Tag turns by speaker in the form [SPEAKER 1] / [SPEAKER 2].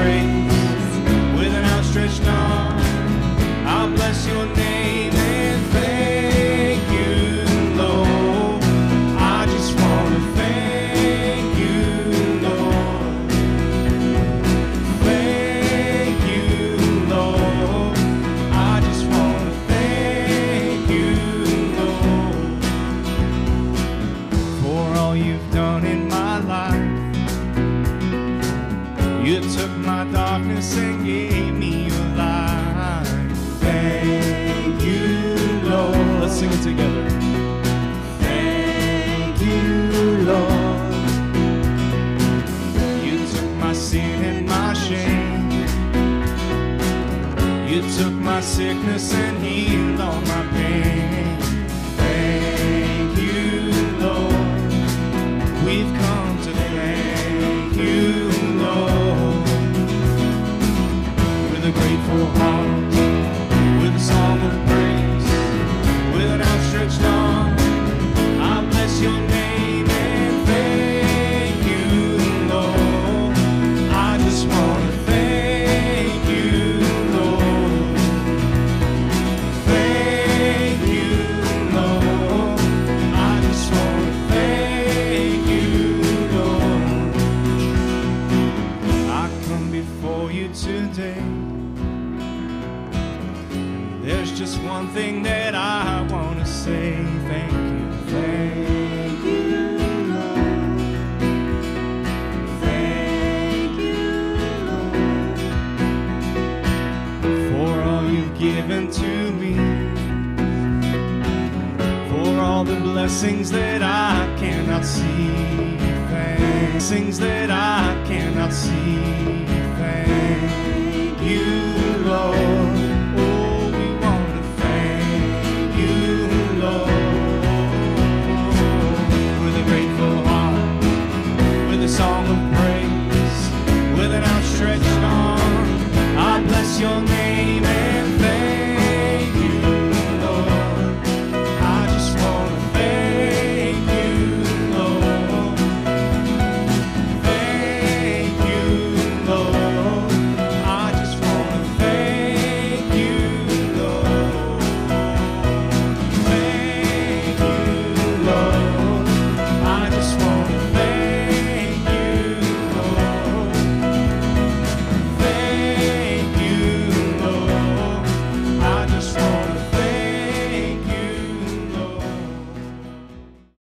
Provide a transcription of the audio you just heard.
[SPEAKER 1] praise with an outstretched arm. I'll bless your name and thank you, Lord. I just want to thank you, Lord. Thank you, Lord. I just want to thank you, Lord, for all you've done in my life. You took my darkness and gave me your light. Thank you, Lord. Let's sing it together. Thank you, Lord. You took my sin and my shame. You took my sickness and healed all my pain. Thank you, Lord. We've come to thank you, Lord, with a grateful heart, with a song of praise, with an outstretched arm. I bless your name and thank you, Lord. I just want to thank you, Lord. Thank you, Lord. I just want to thank you, Lord. I come before you today. There's just one thing that I want to say. Thank you. Thank you, Lord. Thank you, Lord, for all you've given to me, for all the blessings that I cannot see. Blessings that I cannot see. Thank you,